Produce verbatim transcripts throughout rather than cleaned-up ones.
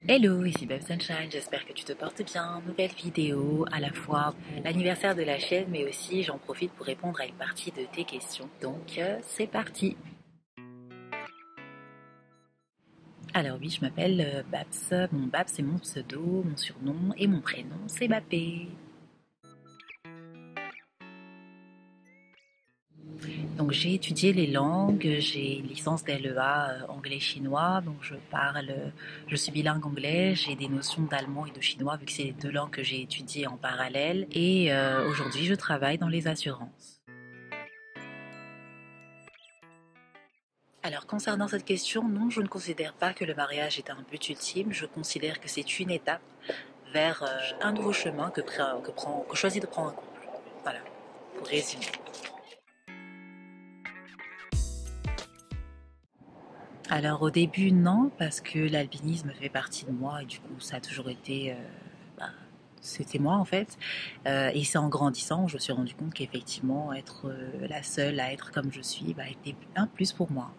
Hello, ici Beb Sunshine, j'espère que tu te portes bien. Nouvelle vidéo à la fois pour l'anniversaire de la chaîne, mais aussi j'en profite pour répondre à une partie de tes questions. Donc euh, c'est parti. Alors oui, je m'appelle euh, Babs. Mon Babs c'est mon pseudo, mon surnom et mon prénom c'est Bappé. Donc j'ai étudié les langues, j'ai une licence d'L E A euh, anglais-chinois, donc je parle, euh, je suis bilingue anglais, j'ai des notions d'allemand et de chinois vu que c'est les deux langues que j'ai étudiées en parallèle et euh, aujourd'hui je travaille dans les assurances. Alors concernant cette question, non, je ne considère pas que le mariage est un but ultime, je considère que c'est une étape vers euh, un nouveau chemin que, que, prend, que choisit de prendre un couple. Voilà, pour résumer. Alors au début non, parce que l'albinisme fait partie de moi et du coup ça a toujours été, euh, bah, c'était moi en fait. Euh, et c'est en grandissant où je me suis rendu compte qu'effectivement être euh, la seule à être comme je suis bah, était un plus pour moi.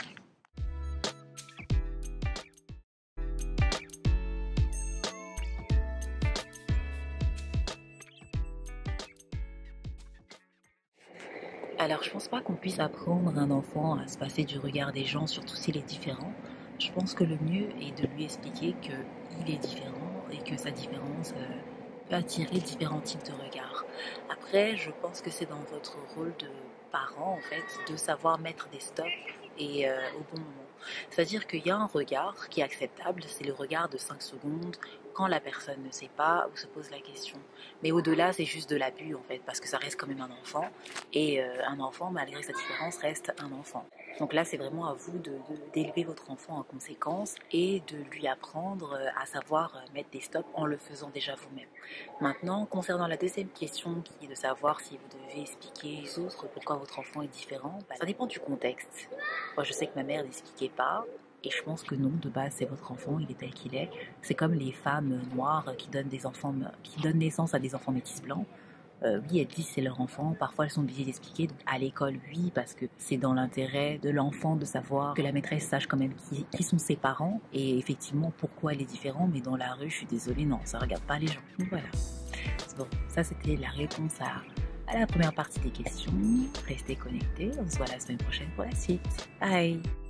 Alors je pense pas qu'on puisse apprendre un enfant à se passer du regard des gens, surtout s'il est différent. Je pense que le mieux est de lui expliquer qu'il est différent et que sa différence euh, peut attirer différents types de regards. Après, je pense que c'est dans votre rôle de parent en fait de savoir mettre des stops et euh, au bon moment. C'est-à-dire qu'il y a un regard qui est acceptable, c'est le regard de cinq secondes quand la personne ne sait pas ou se pose la question. Mais au-delà, c'est juste de l'abus en fait, parce que ça reste quand même un enfant et euh, un enfant, malgré sa différence, reste un enfant. Donc là, c'est vraiment à vous de, de, d'élever votre enfant en conséquence et de lui apprendre à savoir mettre des stops en le faisant déjà vous-même. Maintenant, concernant la deuxième question qui est de savoir si vous devez expliquer aux autres pourquoi votre enfant est différent, bah, ça dépend du contexte. Moi, je sais que ma mère n'expliquait pas. Et je pense que non, de base, c'est votre enfant, il est tel qu'il est. C'est comme les femmes noires qui donnent, des enfants, qui donnent naissance à des enfants métis blancs. Euh, oui, elles disent c'est leur enfant, parfois elles sont obligées d'expliquer. Donc à l'école, oui, parce que c'est dans l'intérêt de l'enfant de savoir que la maîtresse sache quand même qui, qui sont ses parents et effectivement pourquoi elle est différente. Mais dans la rue, je suis désolée, non, ça regarde pas les gens. Donc voilà. Bon, ça c'était la réponse à, à la première partie des questions. Restez connectés, on se voit la semaine prochaine pour la suite. Bye!